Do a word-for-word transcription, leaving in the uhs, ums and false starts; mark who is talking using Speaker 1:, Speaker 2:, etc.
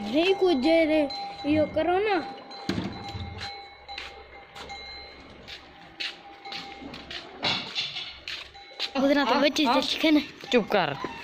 Speaker 1: नहीं कुछ जे रे यो करो ना। उधर तो बच्चे चिकन
Speaker 2: चुप कर।